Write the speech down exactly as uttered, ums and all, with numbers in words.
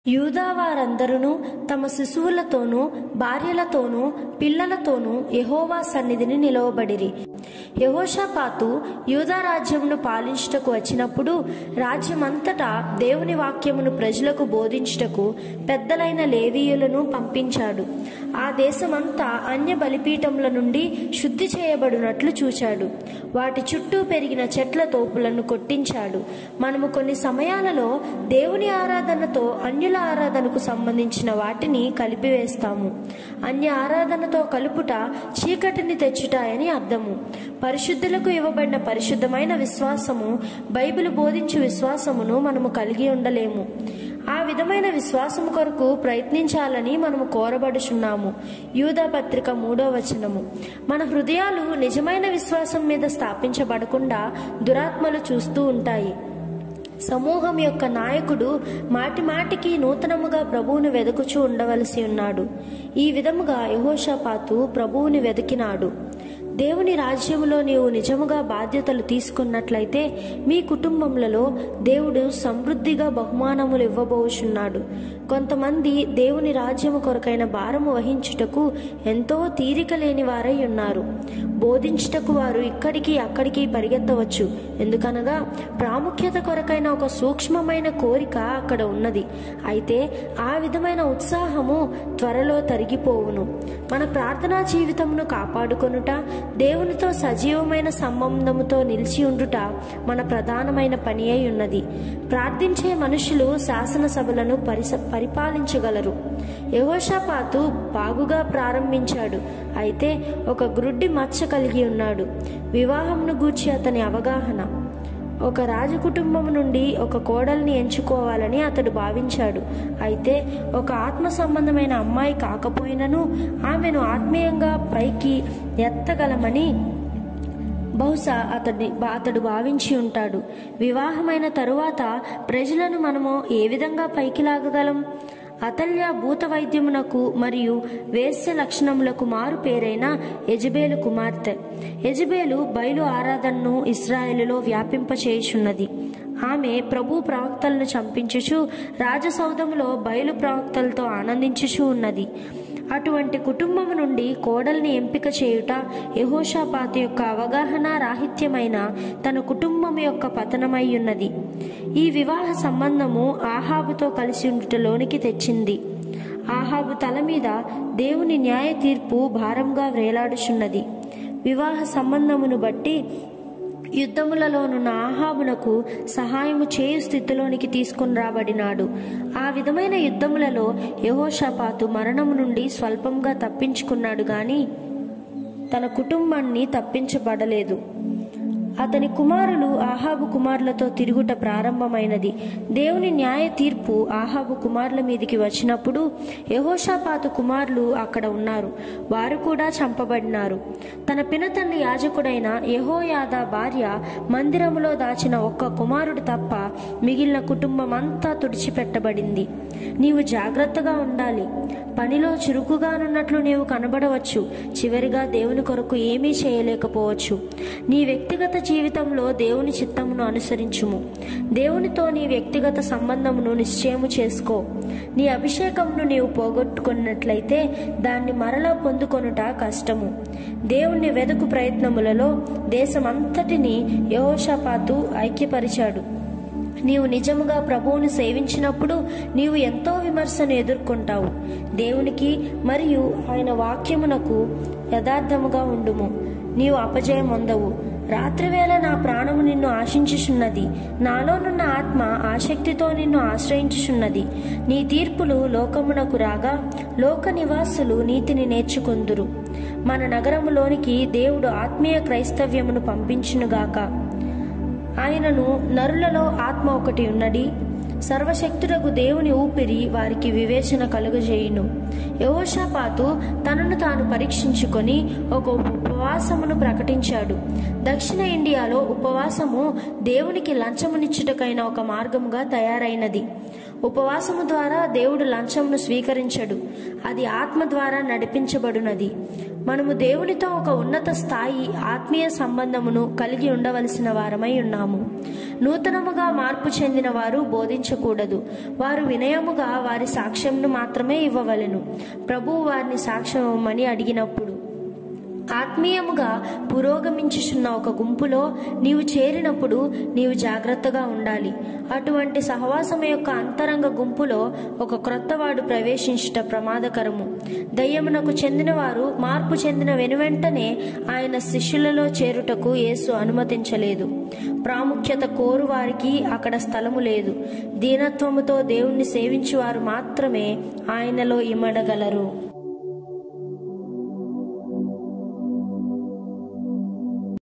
యూదా వారందరూ తమ శిశువులతోనూ భార్యలతోనూ పిల్లలతోనూ యెహోవా సన్నిధిని నిలవబడిరి. యెహోషాపాతు యూదా రాజ్యమును పాలించుటకు వచ్చినప్పుడు రాజ్యమంతటా దేవుని వాక్యమును ప్రజలకు బోధించుటకు పెద్దలైన లేవీయులను పంపించాడు. ఆ దేశమంతా అన్య బలిపీఠముల నుండి శుద్ధి చేయబడినట్లు చూచాడు. వాటి చుట్టూ పెరిగిన చెట్ల తోపులను కొట్టించాడు. మనము కొన్ని సమయాలలో దేవుని ఆరాధనతో అన్యుల ఆరాధనకు సంబంధించిన వాటిని కలిపివేస్తాము. అన్య ఆరాధనతో కలుపుట చీకటిని తెచ్చుట అని అర్థము. పరిశుద్ధులకు ఇవ్వబడిన పరిశుద్ధమైన విశ్వాసము, బైబిల్ బోధించు విశ్వాసమును మనము కలిగి ఉండలేము. ఆ విధమైన విశ్వాసము కొరకు ప్రయత్నించాలని మనము కోరబడుచున్నాము. యూదా పత్రిక మూడో వచనము. మన హృదయాలు నిజమైన విశ్వాసం మీద స్థాపించబడకుండా దురాత్మలు చూస్తూ ఉంటాయి. సమూహం యొక్క నాయకుడు మాటి మాటికి నూతనముగా ప్రభువుని వెదకుచూ ఉండవలసి ఉన్నాడు. ఈ విధముగా యెహోషాపాతు ప్రభువుని వెతికినాడు. దేవుని రాజ్యములో నీవు నిజముగా బాధ్యతలు తీసుకున్నట్లయితే మీ కుటుంబములలో దేవుడు సమృద్ధిగా బహుమానములు ఇవ్వబోచున్నాడు. కొంతమంది దేవుని రాజ్యము కొరకైన భారము వహించుటకు ఎంతో తీరిక లేని వారై ఉన్నారు. బోధించుటకు వారు ఇక్కడికి అక్కడికి పరిగెత్తవచ్చు. ఎందుకనగా ప్రాముఖ్యత కొరకైన ఒక సూక్ష్మమైన కోరిక అక్కడ ఉన్నది. అయితే ఆ విధమైన ఉత్సాహము త్వరలో తరిగిపోవును. మన ప్రార్థనా జీవితమును కాపాడుకొనుట, దేవునితో సజీవమైన సంబంధముతో నిలిచి ఉండుట మన ప్రధానమైన పని అయి ఉన్నది. ప్రార్థించే మనుషులు శాసనసభలను పరిస పరిపాలించగలరు. యెహోషాపాతు బాగుగా ప్రారంభించాడు. అయితే ఒక గ్రుడ్డి మచ్చ కలిగి ఉన్నాడు. వివాహంను గూర్చి అతని అవగాహన. ఒక రాజకుటుంబం నుండి ఒక కోడల్ని ఎంచుకోవాలని అతడు భావించాడు. అయితే ఒక ఆత్మ సంబంధమైన అమ్మాయి కాకపోయినను ఆమెను ఆత్మీయంగా పైకి ఎత్తగలమని బహుశా అతడి అతడు భావించి ఉంటాడు. వివాహమైన తరువాత ప్రజలను మనము ఏ విధంగా పైకి లాగగలం? అతల్య భూత వైద్యమునకు మరియు వేశ్య లక్షణములకు మారు పేరైన యెజబేలు కుమార్తె. యెజబేలు బయలు ఆరాధనను ఇశ్రాయేలులో వ్యాపింపచేయుచున్నది. ఆమె ప్రభు ప్రవక్తలను చంపించుచు రాజసౌధములో బయలు ప్రవక్తలతో ఆనందించుచు ఉన్నది. అటువంటి కుటుంబము నుండి కోడల్ని ఎంపిక చేయుట యెహోషాపాతు యొక్క అవగాహన రాహిత్యమైన తన కుటుంబం యొక్క పతనమై ఉన్నది. ఈ వివాహ సంబంధము ఆహాబుతో కలిసి ఉండుటలోనికి తెచ్చింది. ఆహాబు తల మీద దేవుని న్యాయ తీర్పు భారంగా వేలాడుచున్నది. వివాహ సంబంధమును బట్టి యుద్ధములలోనున్న ఆహాబునకు సహాయము చేయు స్థితిలోనికి తీసుకుని రాబడినాడు. ఆ విధమైన యుద్ధములలో యెహోషాపాతు మరణము నుండి స్వల్పంగా తప్పించుకున్నాడు గాని తన కుటుంబాన్ని తప్పించబడలేదు. అతని కుమారులు ఆహాబు కుమారులతో తిరుగుట ప్రారంభమైనది. దేవుని న్యాయ తీర్పు ఆహాబు కుమారుల మీదికి వచ్చినప్పుడు యెహోషాపాతు కుమారులు అక్కడ ఉన్నారు. వారు కూడా చంపబడినారు. తన పినతండ్రి యాజకుడైన యెహోయాదా భార్య మందిరములో దాచిన ఒక్క కుమారుడు తప్ప మిగిలిన కుటుంబం అంతా తుడిచిపెట్టబడింది. నీవు జాగ్రత్తగా ఉండాలి. పనిలో చురుకుగానున్నట్లు నీవు కనబడవచ్చు. చివరిగా దేవుని కొరకు ఏమీ చేయలేకపోవచ్చు. నీ వ్యక్తిగత జీవితంలో దేవుని చిత్తమును అనుసరించుము. దేవునితో నీ వ్యక్తిగత సంబంధమును నిశ్చయము చేసుకో. నీ అభిషేకమును నీవు పోగొట్టుకున్నట్లయితే దాన్ని మరలా పొందుకొనుట కష్టము. దేవుని వెదకు ప్రయత్నములలో దేశమంతటిని యెహోషాపాతు ఐక్యపరిచాడు. నీవు నిజముగా ప్రభువును సేవించినప్పుడు నీవు ఎంతో విమర్శను ఎదుర్కొంటావు. దేవునికి మరియు ఆయన వాక్యమునకు యథార్థముగా ఉండుము. నీవు అపజయం పొందవు. రాత్రివేళ నా ప్రాణము నిన్ను ఆశించుచున్నది. నాలోనున్న ఆత్మ ఆసక్తితో నిన్ను ఆశ్రయించుచున్నది. నీ తీర్పులు లోకమునకు రాగా లోక నివాసులు నీతిని నేర్చుకొందురు. మన నగరములోనికి దేవుడు ఆత్మీయ క్రైస్తవ్యమును పంపించునుగాక. ఆయనను నరులలో ఆత్మ ఒకటి ఉన్నది. సర్వశక్తుడగు దేవుని ఊపిరి వారికి వివేచన కలుగజేయును. యెహోషాపాతు తనను తాను పరీక్షించుకొని ఒక ఉపవాసమును ప్రకటించాడు. దక్షిణ ఇండియాలో ఉపవాసము దేవునికి లంచమునిచ్చుటకైన ఒక మార్గముగా తయారైనది. ఉపవాసము ద్వారా దేవుడు లంచమును స్వీకరించడు, అది ఆత్మ ద్వారా నడిపించబడునది. మనము దేవునితో ఒక ఉన్నత స్థాయి ఆత్మీయ సంబంధమును కలిగి ఉండవలసిన వారమై ఉన్నాము. నూతనముగా మార్పు చెందిన వారు బోధించకూడదు, వారు వినయముగా వారి సాక్ష్యంను మాత్రమే ఇవ్వవలెను. ప్రభువు వారిని సాక్ష్యం ఇవ్వమని అడిగినప్పుడు, ఆత్మీయముగా పురోగమించుచున్న ఒక గుంపులో నీవు చేరినప్పుడు నీవు జాగ్రత్తగా ఉండాలి. అటువంటి సహవాసము యొక్క అంతరంగ గుంపులో ఒక క్రొత్తవాడు ప్రవేశించుట ప్రమాదకరము. దయ్యమునకు చెందిన వారు మార్పు చెందిన వెనువెంటనే ఆయన శిష్యులలో చేరుటకు యేసు అనుమతించలేదు. ప్రాముఖ్యత కోరు వారికి అక్కడ స్థలము లేదు. దీనత్వముతో దేవుణ్ణి సేవించువారు మాత్రమే ఆయనలో ఇమడగలరు.